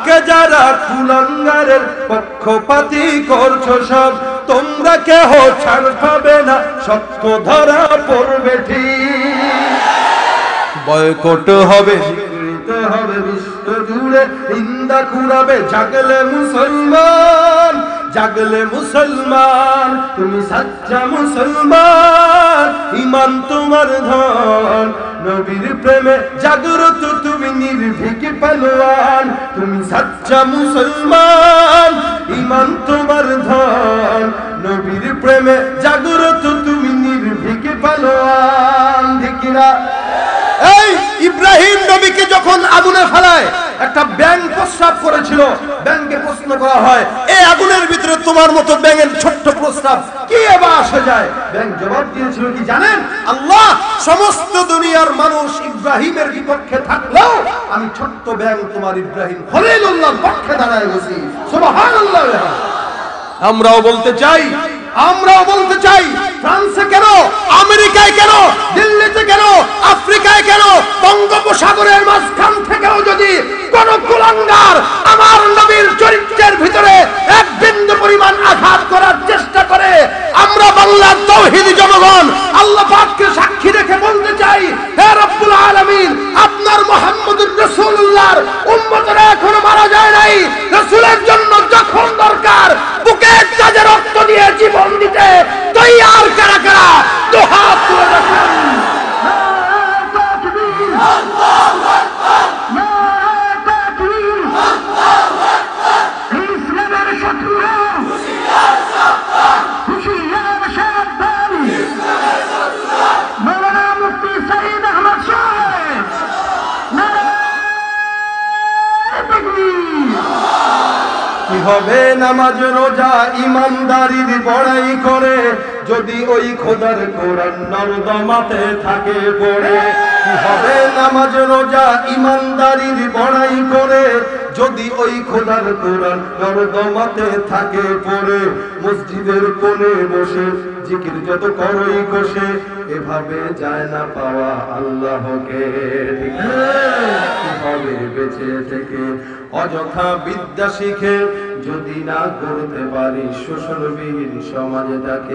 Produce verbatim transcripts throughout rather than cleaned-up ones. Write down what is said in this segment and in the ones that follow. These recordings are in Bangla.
আজকে যারা কুলাঙ্গারের পক্ষপাতী করছো সব, তোমরা কেহ ছাড় পাবে না, সত্য ধরা পড়বে ঠিক। বয়কট হবে, স্বীকৃত হবে বিশ্ব জুড়ে, নিন্দা কুড়াবে জাগলে মুসলমান, জাগলে মুসলমান। তুমি সাচ্চা মুসলমান, ইমান তোমার ধন, নবীর প্রেমে জাগ্রত তুমি নির্ভীক পালোয়ান। তুমি সাচ্চা মুসলমান, ইমান তোমার ধন, নবীর প্রেমে জাগ্রত তুমি নির্ভীক পালোয়ান। ঠিক না? এই ইব্রাহিম নবীকে যখন আগুনে ফেলায়, একটা ব্যাঙ প্রস্রাব করেছিল, ব্যাঙকে প্রশ্ন করা হয়, এই আগুনের ভিতরে তোমার মতো ব্যাঙের ছোট্ট প্রস্রাব কি এবার আসে যায়? ব্যাঙ জবাব দিয়েছিল কি জানেন? আল্লাহ, সমস্ত দুনিয়ার মানুষ ইব্রাহিমের বিপক্ষে থাকলেও আমি ছোট্ট ব্যাঙ তোমার ইব্রাহিম খলিলুল্লাহর পক্ষে দাঁড়ায় গেছি। সুবহানাল্লাহ। আমরাও বলতে চাই, আমরাও বলতে চাই, ফ্রান্সে কেন, আমেরিকায় কেন, দিল্লিতে কেন, আফ্রিকায় কেন, বঙ্গোপসাগরের মাঝখান থেকেও যদি কোন কুলাঙ্গার আমার নবীর চরিত্রের ভিতরে এক বিন্দু পরিমাণ আঘাত করার চেষ্টা করে, আমরা বাংলার তাওহীদি জনগণ আল্লাহ পাককে সাক্ষী রেখে বলতে চাই, হে রব্বুল আলামিন, আপনার মুহাম্মদুর রাসূলুল্লাহর উম্মতরা এখনো মারা যায় নাই। রাসূলের জন্য যখন দরকার বুকের তাজে রক্ত দিয়ে জীবন দিতে তৈয়ার কারা কারা দুহাত তুলে রাখেন। আল্লাহু আকবার, আল্লাহু আকবার। ইসলামের শত্রুরা হুঁশিয়ার সাবধান, হুঁশিয়ার সাবধান। ইসলামের শত্রুরা মাওলানা মুফতি সঈদ আহমদ সাহেব, নারায়ে তাকবীর। কি হবে নামাজ রোজা ইমানদারির বড়াই করে, যদি ওই খোদার কোরআন নর্দমাতে থাকে পড়ে। কি হবে নামাজ রোজা ইমানদারির বড়াই করে, যদি ওই খোদার কোরআন নর্দমাতে থাকে পড়ে। মসজিদের কোণে বসে জিকির যত করই কষে, এভাবে যায় না পাওয়া আল্লাহকে। কিভাবে বেঁচে থেকে অযথা বিদ্যা শিখে, যদি না করতে পারি শোষণবিহীন সমাজটাকে।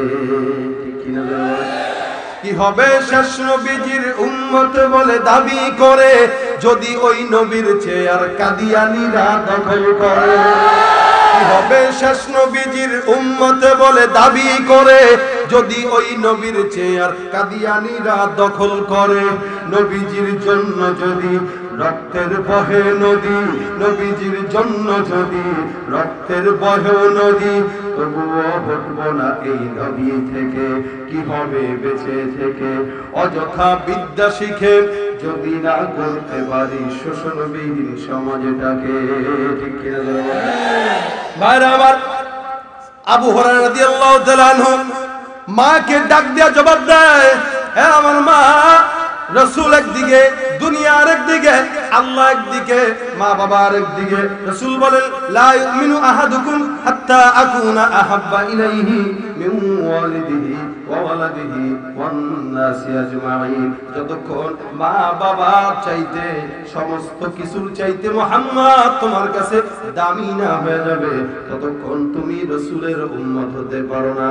কি হবে শেষ নবীজির উম্মত বলে দাবি করে, যদি ওই নবীর চেয়ার কাদিয়ানীরা দখল করে। কি হবে শেষ নবীজির উম্মত বলে দাবি করে, যদি ওই নবীর চেয়ার কাদিয়ানীরা দখল করে। নবীজির জন্য যদি রক্তের বহে নদী, নবীজির জন্য যদি রক্তের বহে নদী, তবুও হটব না এই নবী থেকে। কি হবে বেঁচে থেকে অযথা বিদ্যা শিখে, যদি না করতে পারি শোষণবিহীন সমাজটাকে। ঠিক কিনা ভাইরা আমার? আবু হুরায়রা রাদিয়াল্লাহু তাআলা আনহু মাকে ডাক দিয়া জবাব দেয়, হে আমার মা, রাসূল একদিকে, দুনিয়া আরেকদিকে, আল্লাহ একদিকে, মা বাবা আরেকদিকে। রাসূল বলেন, লা ইউমিনু আহাদুকুম হাত্তা আকুনা আহাব্বা ইলাইহি মিন ওয়ালিদিহি ওয়া ওয়ালাদিহি ওয়ান নাসি আজমাইন। যতক্ষণ মা বাবা চাইতে, সমস্ত কিছুর চাইতে মুহাম্মদ তোমার কাছে দামি না হয়ে যাবে, ততক্ষণ তুমি রাসূলের উম্মত হতে পারো না।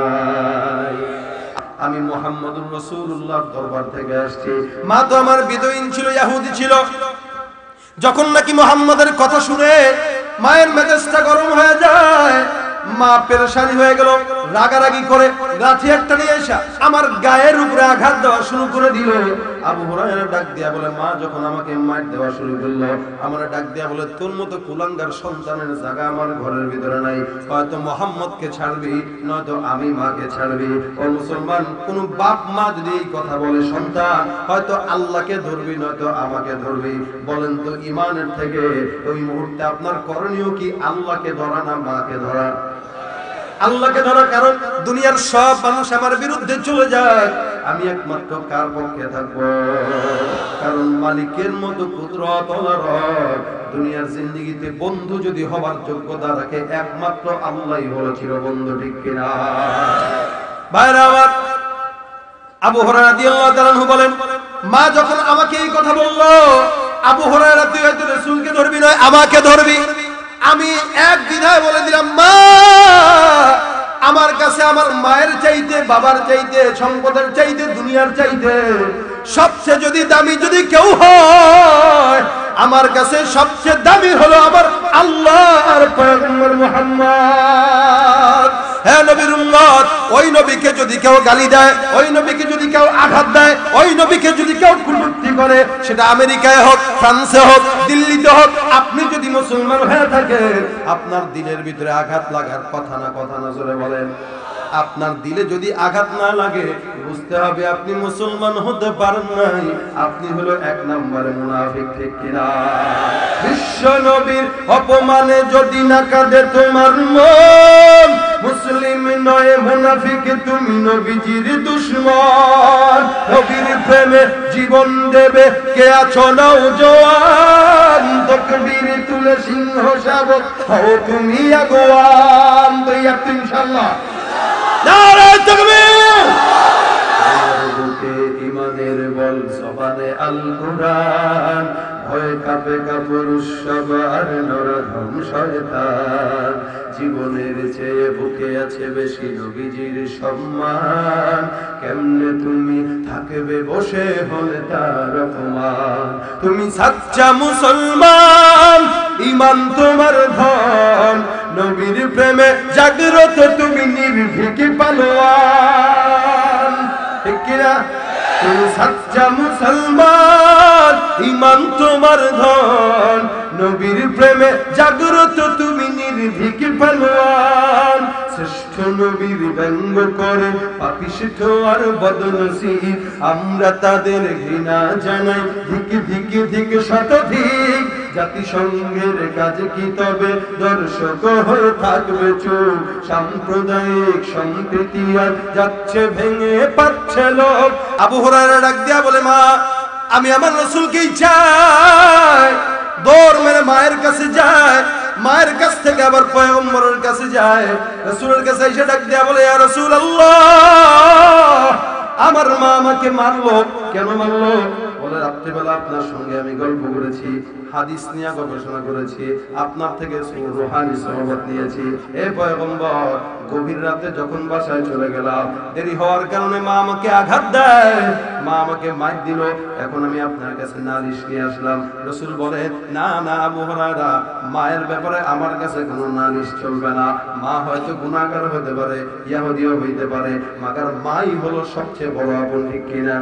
আমি মুহাম্মদুর রাসূলুল্লাহর দরবার থেকে আসছি। মা তো আমার বিদয়ীন ছিল, ইহুদি ছিল। যখন নাকি মুহাম্মদের কথা শুনে মায়ের মেজাজটা গরম হয়ে যায়, মা পেরেশানি হয়ে গেল, রাগারাগি করে লাঠি একটা নিয়ে এসে আমার গায়ের উপরে আঘাত দেওয়া শুরু করে দিল। আবু হুরায়রা ডাক দিয়া বলে, মা যখন আমাকে মার দেওয়া শুরু করলো, আমার ডাক দিয়া বলে, তোর মতো কুলাঙ্গার সন্তানের জায়গা আমার ঘরের ভিতরে নাই। হয়তো মুহাম্মদকে ছাড়বি, নয়তো আমি মাকে ছাড়বি। ও মুসলমান, কোন বাপ মা যদি এই কথা বলে, সন্তান হয়তো আল্লাহকে ধরবি, নয়তো আমাকে ধরবি। বলেন তো ইমানের থেকে ওই মুহূর্তে আপনার করণীয় কি? আল্লাহকে ধরা না মাকে ধরা? আল্লাহকে ধরা। কারণ দুনিয়ার সব মানুষ আমার বিরুদ্ধে চলে যায়, আমি একমাত্র কার পক্ষে থাকবো? কারণ মালিকের মতো কুদরত ওয়ালা রব দুনিয়ার জিন্দেগিতে বন্ধু যদি হবার যোগ্যতা রাখে, একমাত্র আল্লাহই হলো চিরবন্ধু। ঠিক কিনা ভাইরা আমার? আবু হুরায়রা রাদিয়াল্লাহু তাআলা আনহু বলেন, মা যখন আমাকে এই কথা বলল, আবু হুরায়রা তুই হয়তো রাসূলকে ধরবি নয় আমাকে ধরবি। আমি এক দিনায় বলে দিলাম, মা আমার কাছে আমার মায়ের চাইতে, বাবার চাইতে, সম্পদের চাইতে, দুনিয়ার চাইতে সবচেয়ে যদি দামি যদি কেউ হয়, আমার কাছে সবচেয়ে দামি হলো আমার আল্লাহ আর পয়গম্বর মুহাম্মদ। হ্যাঁ নবীর উম্মত, ওই নবীকে যদি কেউ গালি দেয়, ওই নবীকে যদি কেউ আঘাত দেয়, ওই নবীকে যদি কেউ কটূক্তি করে, সেটা আমেরিকায় হোক, ফ্রান্সে হোক, দিল্লিতে হোক, আপনি যদি মুসলমান হয়ে থাকেন, আপনার দিলের ভিতরে আঘাত লাগার কথা না, কথা না জোরে বলেন। আপনার দিলে যদি আঘাত না লাগে, বুঝতে হবে আপনি মুসলমান হতে পারেন নাই, আপনি হলো এক নম্বরে মুনাফিক, ঠিক কিনা? বিশ্ব নবীর অপমানে যদি না কাঁদে তোমার মন, মুসলিম নয় মুনাফিক, তুমি নবীজির দুশমন। নবীর প্রেমে জীবন দেবে কে আছো নওজোয়ান, তাকবীর তুলে সিংহ শাবক হও তুমি আগুয়ান। তো একটু ইনশাআল্লাহ নারে তাকবীর। বুকে ঈমানের বল, জবানে আল কুরআন, ভয়ে কাঁপে কাপুরুষ সবার নরধম শয়তান। জীবনের চেয়ে বুকে আছে বেশি নবীজির সম্মান, কেমনে তুমি থাকবে বসে হলে তার অপমান। তুমি সাচ্চা মুসলমান, ঈমান তোমার ধন, নবীর প্রেমে জাগ্রত তুমি নির্ভীক পালোয়ান, ঠিক কিনা? তুমি সাচ্চা মুসলমান, ঈমান তোমার ধন, নবীর প্রেমে জাগ্রত তুমি নির্ভীক পালোয়ান। শ্রেষ্ঠ নবীর ব্যঙ্গ করে পাপিষ্ঠ আর বদনসিব, আমরা তাদের ঘৃণা জানাই, ধিক ধিক ধিক শতধিক। জাতিসংঘের কাজ কি তবে দর্শক হয়ে থাকবে চুপ, সাম্প্রদায়িক সম্প্রীতি আর যাচ্ছে ভেঙে পাচ্ছে লোক। আবু হুরায়রা ডাক দিয়া বলে, মা আমি আমার রাসূলকেই চাই। দৌড় মেরে মায়ের কাছে যায়, মায়ের কাছ থেকে আবার পয়গম্বরের কাছে যায়, রাসূলের কাছে এসে ডাক দিয়া বলে, ইয়া রাসূলুল্লাহ, আমার মা আমাকে মারলো। কেন মারলো? বলে, রাত্রিবেলা আপনার সঙ্গে আমি গল্প করেছি, হাদিস নিয়ে গবেষণা করেছি, আপনার থেকে রূহানি সহবত নিয়েছি। এ পয়গম্বর, গভীর রাতে যখন বাসায় চলে গেলাম, দেরি হওয়ার কারণে মা আমাকে আঘাত দেয়, মা আমাকে মাইর দিল, এখন আমি আপনার কাছে নালিশ নিয়ে আসলাম। রাসূল বলে, না না আবু হুরায়রা, মায়ের ব্যাপারে আমার কাছে কোনো নালিশ চলবে না। মা হয়তো গুনাহগার হতে পারে, ইহুদিও হইতে পারে, মাগার মাই হলো সবচেয়ে বড় আপন, ঠিক কিনা?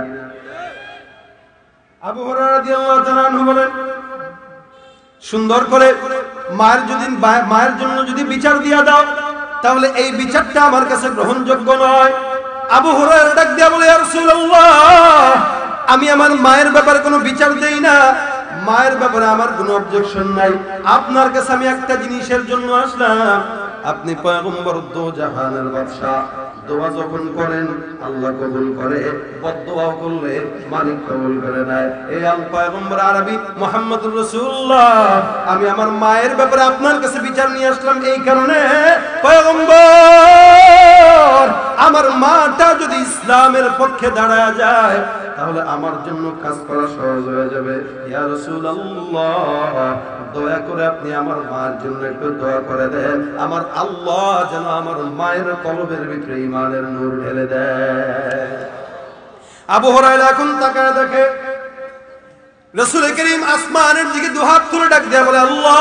আবু হুরায়রা রাদিয়াল্লাহু তাআলা আনহু বলেন, সুন্দর করে মায়ের যদি মায়ের জন্য যদি বিচার দিয়া দাও, তাহলে এই বিচারটা আমার কাছে গ্রহণযোগ্য নয়। আবু হুরায়রা ডাক দিয়া বলে, ইয়া রাসূলুল্লাহ, আমি আমার মায়ের ব্যাপারে কোনো বিচার দেই না, মায়ের ব্যাপারে আমার কোনো অবজেকশন নাই। আপনার কাছে আমি একটা জিনিসের জন্য আসলাম, আপনি পয়গম্বর দো জাহানের বাদশা, দোয়া যখন করেন আল্লাহ কবুল করে, বদদোয়া করলে মালিক কবুল করে নেয়। এই আল পয়গম্বর আরবি মুহাম্মদুর রাসূলুল্লাহ, আমি আমার মায়ের ব্যাপারে আপনার কাছে বিচার নিয়ে আসলাম এই কারণে, পয়গম্বর আমার মাটা যদি ইসলামের পক্ষে দাঁড়ায় যায়, তাহলে আমার জন্য কাজ করা সহজ হয়ে যাবে। ইয়া রাসূলুল্লাহ, দয়া করে আপনি আমার মায়ের জন্য একটু দোয়া করে দেন, আমার আল্লাহ যেন আমার মায়ের কলবের ভিতরে ঈমানের নূর ঢেলে দেয়। আবু হুরায়রা এখন তাকায় দেখে রাসূল করিম আসমানের দিকে দুহাত তুলে ডাক দেয়া বলে, আল্লাহ,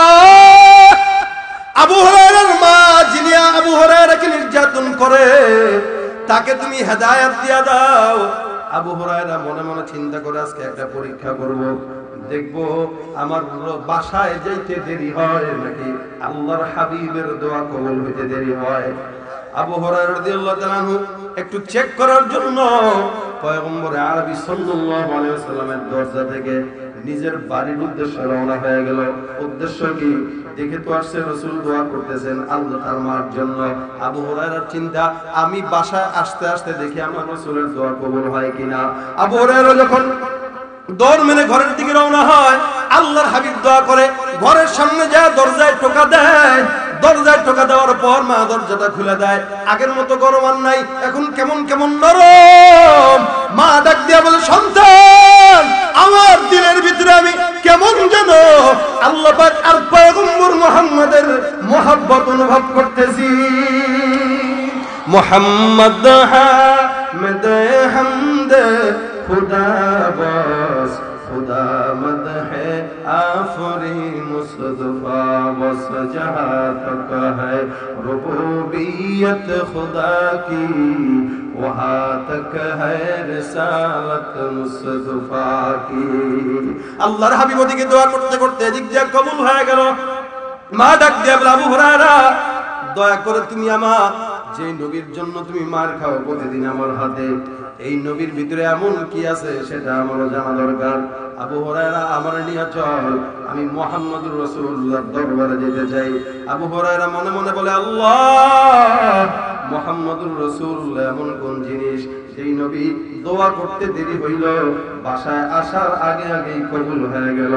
আবু হুরায়রার মা যিনি আবু হুরায়রাকে নির্যাতন করে, তাকে তুমি হেদায়েত দিয়া দাও। আবু হুরায়রা মনে মনে চিন্তা করে, আজকে একটা পরীক্ষা করব, দেখবো আমার বাসায় যাইতে দেরি হয় নাকি আল্লাহর হাবিবের দোয়া কবুল হইতে দেরি হয়। আবু হুরায়রা রাদিয়াল্লাহু তাআলা আনহু একটু চেক করার জন্য পয়গম্বর আরবি সাল্লাল্লাহু আলাইহি ওয়াসাল্লামের দরজা থেকে নিজের বাড়ির উদ্দেশ্যে রওনা হয়ে গেল। উদ্দেশ্য কি? দেখে তো আসছে রাসূল দোয়া করতেছেন আল্লাহ তার মার জন্য। আবু হুরায়রার চিন্তা, আমি বাসায় আসতে আসতে দেখি আমার রাসূলের দোয়া কবুল হয় কিনা। আবু হুরায়রা যখন দৌড় মেরে ঘরের দিকে রওনা হয়, আল্লাহর হাবিব দোয়া করে, ঘরের সামনে যায় দরজায় টোকা দেয়। দরজায় টোকা দেওয়ার পর মা দরজাটা খুলে দেয়। আগের মতো গরম আর নাই, এখন কেমন কেমন নরম। মা ডাক দিয়া বলে, সন্তান, আমার দিলের ভিতরে আমি কেমন যেন আল্লাহ পাক আর পয়গম্বর মুহাম্মদ মুহাম্মাদের মোহাব্বত অনুভব করতেছি। মুহাম্মদ হামদ হামদ খুদা বস खुदा मद है आफरी मुस्तफा बस जहाँ तक है रुबूबियत खुदा की वहाँ तक है रिसालत मुस्तफा की। আল্লাহর হাবিব ওদিকে দোয়া করতে করতে এদিক দিয়ে কবুল হয়ে গেল। মা ডাক দিয়ে বলে, আবু হুরায়রা দয়া করে তুমি আমার যে নবীর জন্য তুমি মার খাও প্রতিদিন আমার হাতে, এই নবীর ভিতরে এমন কি আছে সেটা আমারও জানা দরকার। আবু হুরায়রা আমার নিয়ে চল, আমি মুহাম্মদুর রাসূলুল্লাহর দরবারে যেতে চাই। আবু হুরায়রা মনে মনে বলে, আল্লাহ, মুহাম্মদুর রাসূলুল্লাহ এমন কোন জিনিস সেই নবী দোয়া করতে দেরি হইল, বাসায় আসার আগে আগেই কবুল হয়ে গেল।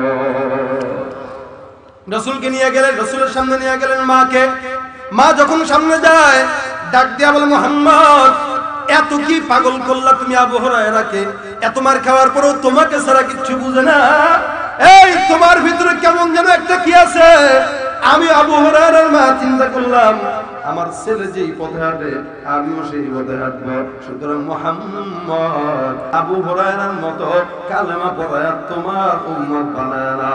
রাসূলকে নিয়ে গেলেন, রাসূলের সামনে নিয়ে গেলেন মাকে। মা যখন সামনে যায় ডাক দিয়া বলে, মুহাম্মদ এত কি পাগল করলা তুমি আবু হুরায়রাকে? এত মার খাওয়ার পরেও তোমাকে ছাড়া কিচ্ছু বুঝে না? এই তোমার ভিতরে কেমন যেন একটা কি আছে। আমি আবু হুরায়রার মা চিন্তা করলাম আমার ছেলে যেই পথে হাঁটে আমিও সেই পথে হাঁটবো, সুতরাং মুহাম্মদ আবু হুরায়রার মতো কালেমা পড়ায়া তোমার উম্মত বানায় না।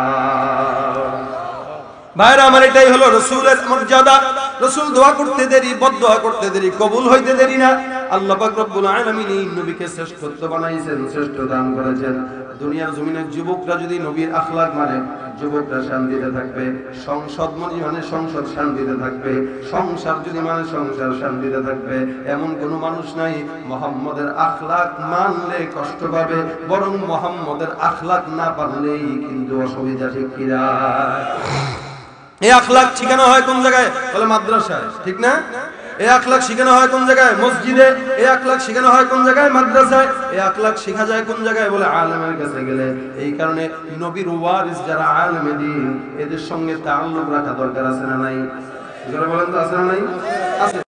ভাইরা আমার, এটাই হলো রাসূলের মর্যাদা। রাসূল দোয়া করতে দেরি, বদদোয়া করতে দেরি, কবুল হইতে দেরি না। আল্লাহ পাক রব্বুল আলামিন এই নবীকে শ্রেষ্ঠত্ব বানাইছেন, শ্রেষ্ঠ দান করেছেন। দুনিয়ার জমিনের যুবকরা যদি নবীর আখলাক মানে, যুবকরা শান্তিতে থাকবে। সংসদ মানে সংসদ শান্তিতে থাকবে। সংসার যদি মানে সংসার শান্তিতে থাকবে। এমন কোন মানুষ নাই মুহাম্মদের আখলাক মানলে কষ্ট পাবে, বরং মুহাম্মদের আখলাক না পারলেই কিন্তু অসুবিধা। ঠিক কিনা? এই আখলাক শিখানো হয় কোন জায়গায়? বলে মাদ্রাসায়, ঠিক না? এই আখলাক শিখানো হয় কোন জায়গায়? মসজিদে। এই আখলাক শিখানো হয় কোন জায়গায়? মাদ্রাসায়। এই আখলাক শেখা যায় কোন জায়গায়? বলে আলেমের কাছে গেলে। এই কারণে নবীর ওয়ারিস যারা আলেমে দ্বীন, এদের সঙ্গে তাআল্লুক রাখা দরকার আছে না নাই? যারা বলেন তো আছে না নাই? আছে।